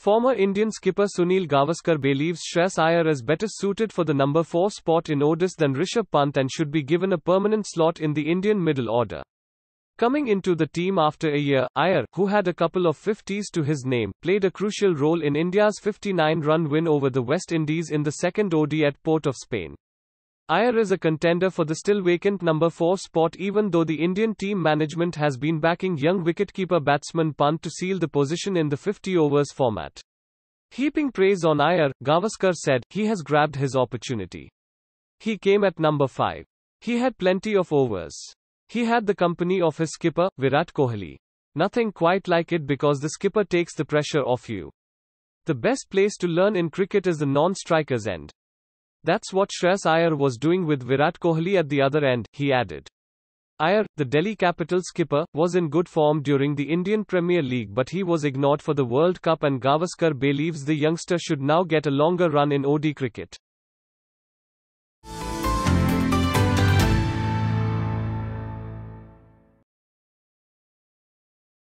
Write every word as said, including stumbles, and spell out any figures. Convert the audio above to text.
Former Indian skipper Sunil Gavaskar believes Shreyas Iyer is better suited for the number four spot in O D Is than Rishabh Pant and should be given a permanent slot in the Indian middle order. Coming into the team after a year, Iyer, who had a couple of fifties to his name, played a crucial role in India's fifty-nine run win over the West Indies in the second O D I at Port of Spain. Iyer is a contender for the still vacant number four spot, even though the Indian team management has been backing young wicketkeeper batsman Pant to seal the position in the fifty overs format. Heaping praise on Iyer, Gavaskar said, "He has grabbed his opportunity. He came at number five. He had plenty of overs. He had the company of his skipper, Virat Kohli. Nothing quite like it because the skipper takes the pressure off you. The best place to learn in cricket is the non-striker's end. That's what Shreyas Iyer was doing with Virat Kohli at the other end," he added. Iyer, the Delhi Capital skipper, was in good form during the Indian Premier League, but he was ignored for the World Cup, and Gavaskar believes the youngster should now get a longer run in O D I cricket.